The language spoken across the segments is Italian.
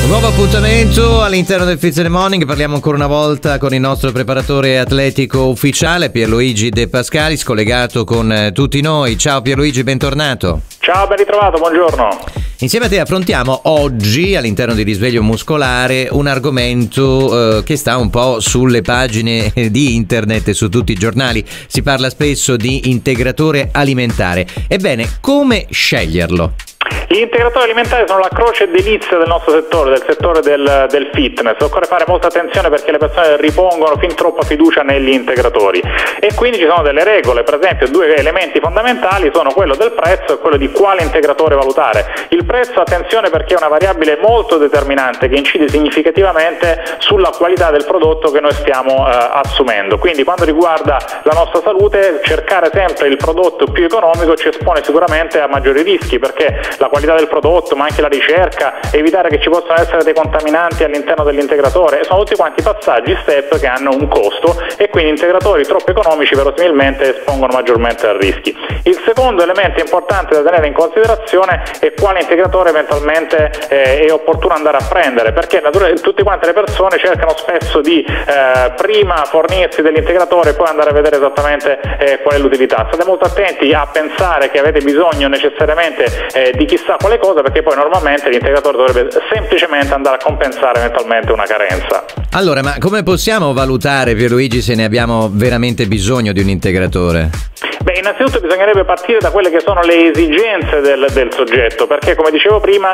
Nuovo appuntamento all'interno del Fizz in the Morning. Parliamo ancora una volta con il nostro preparatore atletico ufficiale Pierluigi De Pascalis, collegato con tutti noi. Ciao Pierluigi, bentornato. Ciao, ben ritrovato, buongiorno. Insieme a te affrontiamo oggi all'interno di Risveglio Muscolare un argomento che sta un po' sulle pagine di internet e su tutti i giornali. Si parla spesso di integratore alimentare. Ebbene, come sceglierlo? Gli integratori alimentari sono la croce delizia del nostro settore, del settore del fitness. Occorre fare molta attenzione perché le persone ripongono fin troppa fiducia negli integratori e quindi ci sono delle regole. Per esempio, due elementi fondamentali sono quello del prezzo e quello di quale integratore valutare. Il prezzo, attenzione, perché è una variabile molto determinante che incide significativamente sulla qualità del prodotto che noi stiamo assumendo. Quindi quando riguarda la nostra salute, cercare sempre il prodotto più economico ci espone sicuramente a maggiori rischi, perché la qualità del prodotto, ma anche la ricerca, evitare che ci possano essere dei contaminanti all'interno dell'integratore, sono tutti quanti passaggi, step che hanno un costo e quindi integratori troppo economici verosimilmente espongono maggiormente a rischi. Il secondo elemento importante da tenere in considerazione è quale integratore eventualmente è opportuno andare a prendere, perché tutte quante le persone cercano spesso di prima fornirsi dell'integratore e poi andare a vedere esattamente qual è l'utilità. State molto attenti a pensare che avete bisogno necessariamente di chissà quale cosa, perché poi normalmente l'integratore dovrebbe semplicemente andare a compensare eventualmente una carenza. Allora, ma come possiamo valutare, Pierluigi, se ne abbiamo veramente bisogno di un integratore? Beh, innanzitutto bisognerebbe partire da quelle che sono le esigenze del soggetto, perché come dicevo prima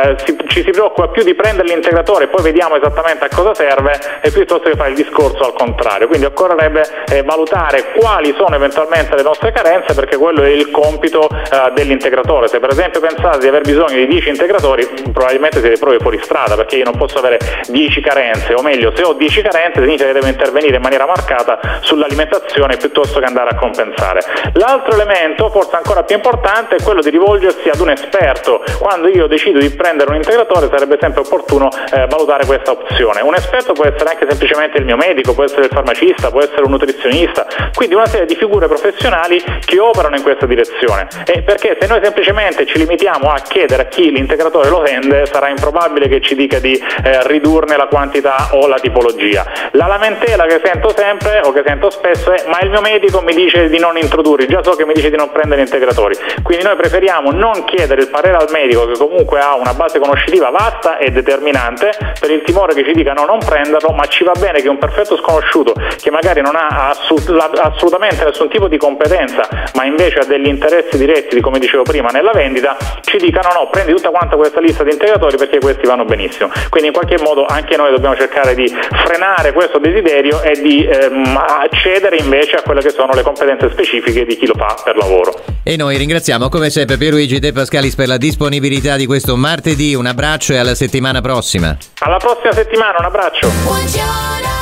ci si preoccupa più di prendere l'integratore e poi vediamo esattamente a cosa serve, e piuttosto che fare il discorso al contrario. Quindi occorrerebbe valutare quali sono eventualmente le nostre carenze, perché quello è il compito dell'integratore. Se per esempio pensate di aver bisogno di 10 integratori, probabilmente siete proprio fuori strada, perché io non posso avere 10 carenze, o meglio, se ho 10 carenze significa che devo intervenire in maniera marcata sull'alimentazione piuttosto che andare a compensare. L'altro elemento, forse ancora più importante, è quello di rivolgersi ad un esperto. Quando io decido di prendere un integratore sarebbe sempre opportuno valutare questa opzione. Un esperto può essere anche semplicemente il mio medico, può essere il farmacista, può essere un nutrizionista, quindi una serie di figure professionali che operano in questa direzione. Perché se noi semplicemente ci limitiamo a chiedere a chi l'integratore lo vende, sarà improbabile che ci dica di ridurne la quantità o la tipologia. La lamentela che sento sempre o che sento spesso è: ma il mio medico mi dice di non introdurre, già so che mi dice di non prendere integratori. Quindi noi preferiamo non chiedere il parere al medico, che comunque ha una base conoscitiva vasta e determinante, per il timore che ci dica no, non prenderlo, ma ci va bene che un perfetto sconosciuto, che magari non ha assolutamente nessun tipo di competenza, ma invece ha degli interessi diretti, come dicevo prima, nella vendita, ci dica no, prendi tutta quanta questa lista di integratori perché questi vanno benissimo. Quindi in qualche modo anche noi dobbiamo cercare di frenare questo desiderio e di accedere invece a quelle che sono le competenze specifiche di chi lo fa per lavoro. E noi ringraziamo come sempre Pierluigi De Pascalis per la disponibilità di questo martedì. Un abbraccio e alla settimana prossima. Alla prossima settimana, un abbraccio. Buongiorno.